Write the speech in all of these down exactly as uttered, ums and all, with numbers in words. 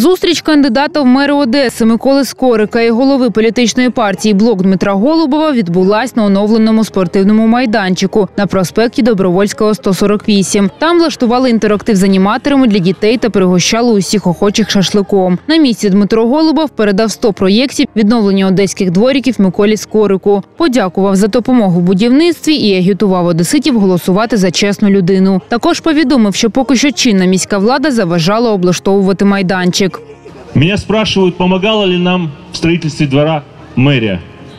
Зустріч кандидата в мери Одеси Миколи Скорика і голови політичної партії «Блок» Дмитра Голубова відбулась на оновленому спортивному майданчику на проспекті Добровольського, сто сорок вісім. Там влаштували інтерактив з аніматорами для дітей та пригощали усіх охочих шашликом. На місці Дмитро Голубов передав сто проєктів відновлення одеських двориків Миколі Скорику. Подякував за допомогу в будівництві і агітував одеситів голосувати за чесну людину. Також повідомив, що поки що чинна міська влада заважала облаштовувати майданчик. Меня спрашивают, помогала ли нам в строительстве двора мэрия.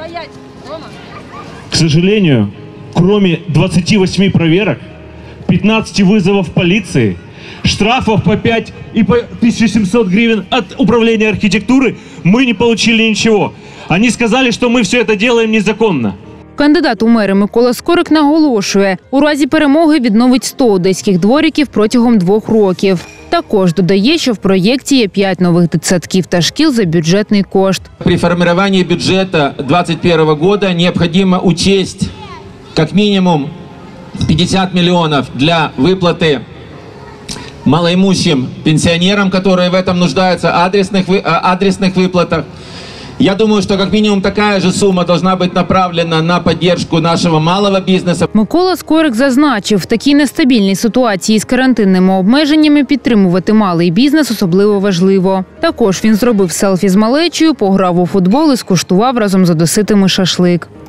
К сожалению, кроме двадцати восьми проверок, пятнадцати вызовов полиции, штрафов по пять и по тысяче семьсот гривен от управления архитектуры, мы не получили ничего. Они сказали, что мы все это делаем незаконно. Кандидат у мери Микола Скорик наголошує, у разі перемоги відновить сто одеських двориків протягом двох років. Також додає, що в проєкті є п'ять нових дитсадків та шкіл за бюджетний кошт. При формировании бюджета двадцать первого года необходимо учесть как минимум пятьдесят миллионов для выплаты малоимущим пенсионерам, которые в этом нуждаются, адресных, адресных выплатах. Я думаю, что как минимум такая же сумма должна быть направлена на поддержку нашего малого бизнеса. Микола Скорик зазначив, в такій нестабільній ситуації з карантинними обмеженнями підтримувати малий бізнес особливо важливо. Також він зробив селфі з малечею, пограв у футбол і скуштував разом з одеситами шашлик.